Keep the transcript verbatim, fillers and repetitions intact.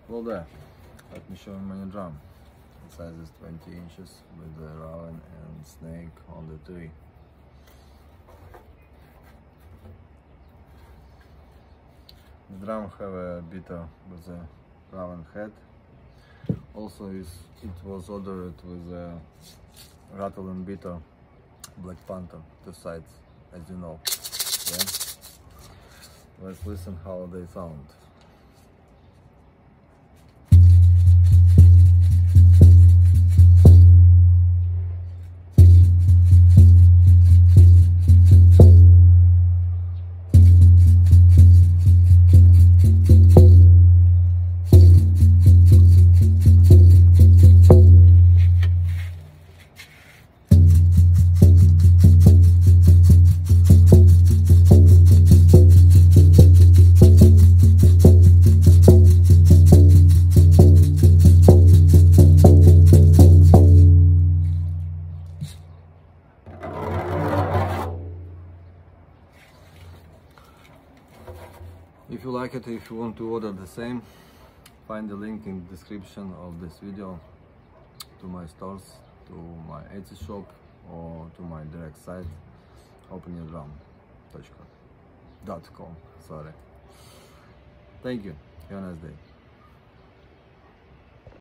Well, there, let me show you my new drum. The size is twenty inches with the raven and snake on the tree. The drum have a beater with a raven head. Also, is it was ordered with a rattle and beater Black Panther, two sides, as you know. Yeah? Let's listen how they sound. If you like it, if you want to order the same, find the link in the description of this video to my stores, to my Etsy shop or to my direct site open your drum dot com. Sorry. Thank you. Have a nice day.